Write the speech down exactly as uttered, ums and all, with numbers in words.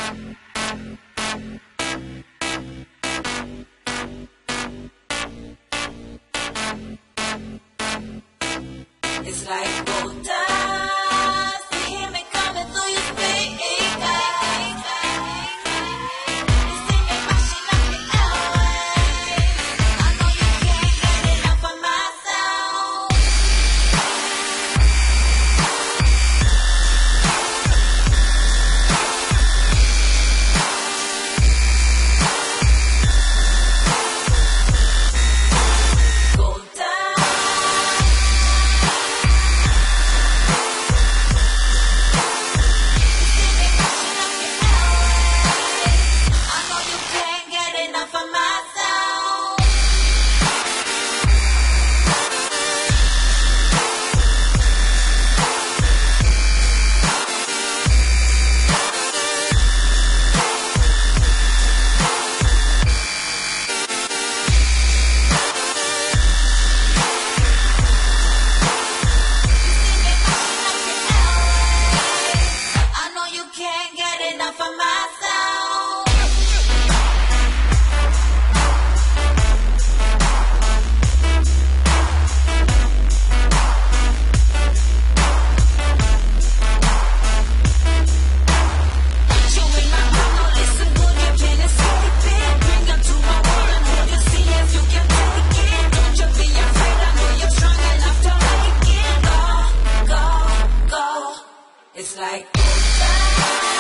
It's like gold dust. You hear me coming through your speakers. You see me rushing up the airways. I know you can't get enough of my sound. Gold dust. Can't get enough of my sound. You ain't my problem, listen good, you can't escape it. Bring her to my world and hold you, see if you can take it. Don't you be afraid, I know you're strong enough to make it. Go, go, go. It's like gold dust.